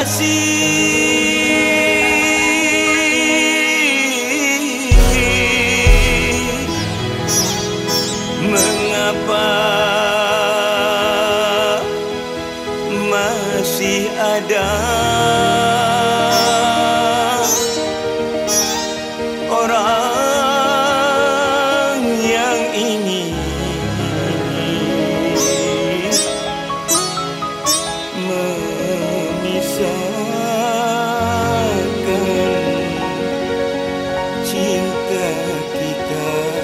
Mengapa masih ada orang yang ingin memisahkan cinta kita?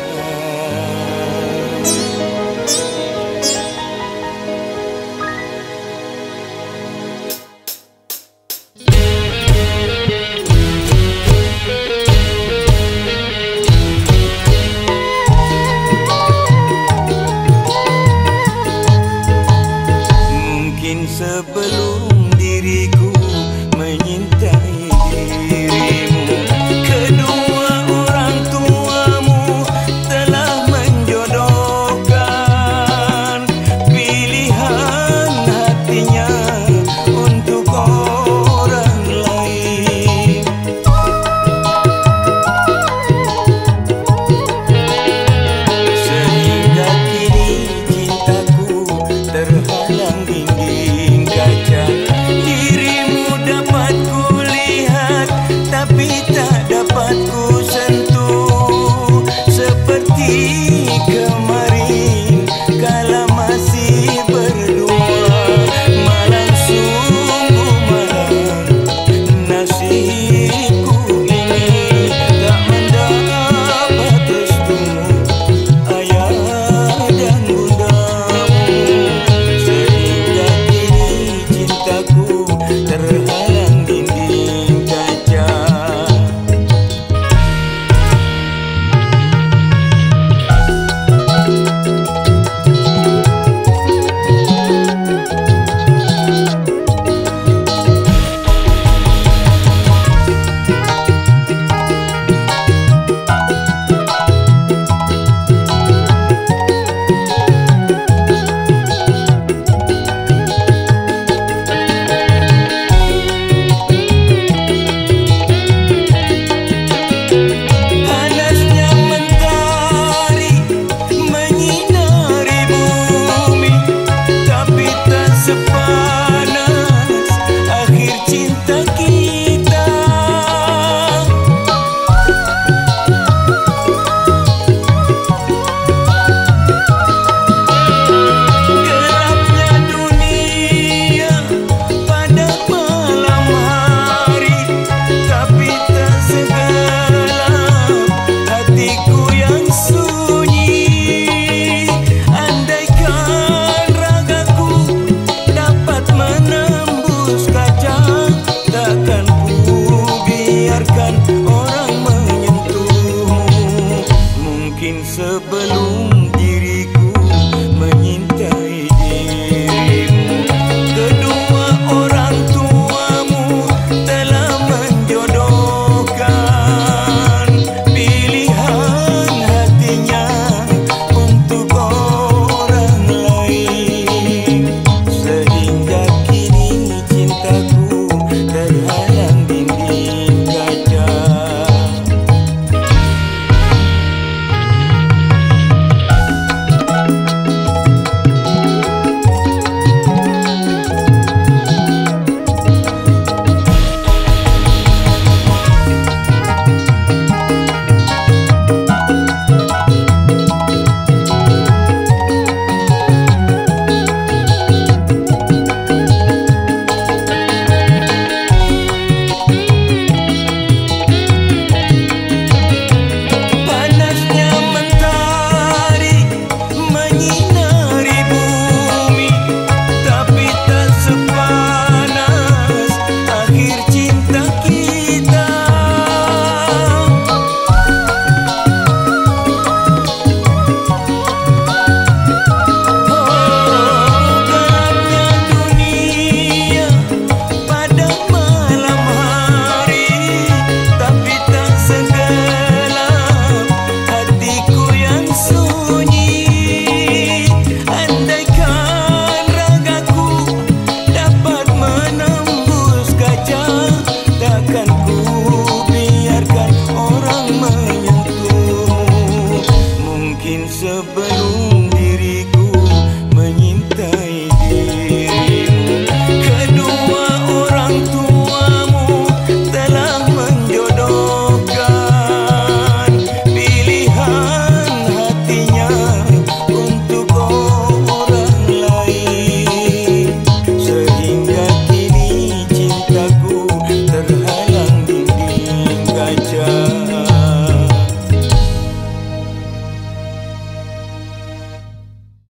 Sebelum diriku menyintai dirimu, kedua orang tuamu telah menjodohkan pilihan hatinya untuk orang lain. Sehingga kini cintaku terhalang dinding kaca. Dirimu dapat kulihat tapi tak dapat ku sentuh, seperti kemarin kala masih berdua. Malang sungguh malang nasibku ini, tak mendapat restu ayah dan bundamu. Sehingga kini cintaku terhalang dinding kaca. Panasnya mentari menyinari bumi, tapi tak sepanas akhir cinta kita. Gelapnya dunia pada malam hari, tapi tak segelap hatiku yang sunyi. Andaikan ragaku dapat menembus kaca, takkan ku biarkan orang menyentuhmu. Mungkin sebelum